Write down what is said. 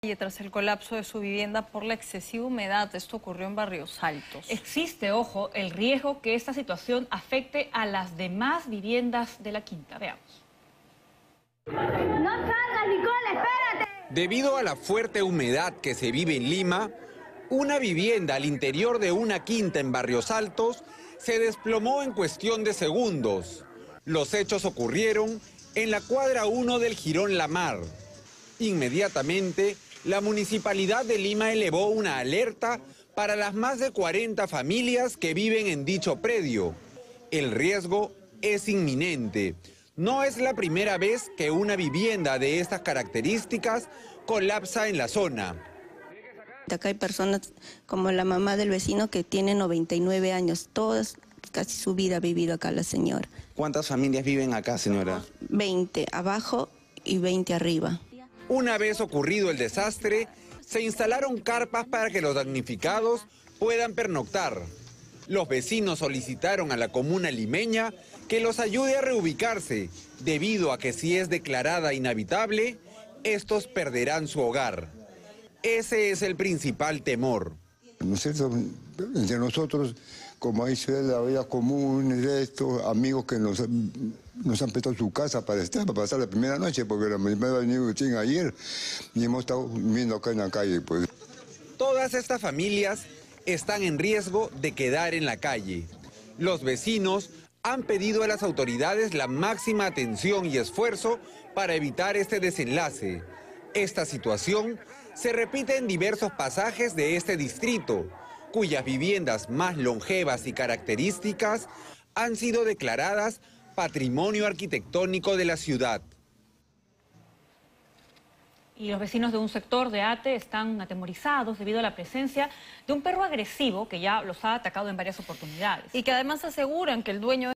Tras el colapso de su vivienda por la excesiva humedad. Esto ocurrió en Barrios Altos. Existe, ojo, el riesgo que esta situación afecte a las demás viviendas de la quinta. Veamos. ¡No salgas, Nicole, espérate! Debido a la fuerte humedad que se vive en Lima, una vivienda al interior de una quinta en Barrios Altos se desplomó en cuestión de segundos. Los hechos ocurrieron en la cuadra 1 del Jirón La Mar. Inmediatamente, la Municipalidad de Lima elevó una alerta para las más de 40 familias que viven en dicho predio. El riesgo es inminente. No es la primera vez que una vivienda de estas características colapsa en la zona. Acá hay personas como la mamá del vecino que tiene 99 años, todas, casi su vida ha vivido acá la señora. ¿Cuántas familias viven acá, señora? 20 abajo y 20 arriba. Una vez ocurrido el desastre, se instalaron carpas para que los damnificados puedan pernoctar. Los vecinos solicitaron a la comuna limeña que los ayude a reubicarse, debido a que si es declarada inhabitable, estos perderán su hogar. Ese es el principal temor. ¿No es cierto? Entre nosotros, como hay la vida común, estos amigos que nos han prestado su casa para pasar la primera noche, porque la primera venido ayer y hemos estado viviendo acá en la calle. Pues. Todas estas familias están en riesgo de quedar en la calle. Los vecinos han pedido a las autoridades la máxima atención y esfuerzo para evitar este desenlace. Esta situación se repite en diversos pasajes de este distrito, cuyas viviendas más longevas y características han sido declaradas Patrimonio Arquitectónico de la ciudad. Y los vecinos de un sector de Ate están atemorizados debido a la presencia de un perro agresivo que ya los ha atacado en varias oportunidades. Y que además aseguran que el dueño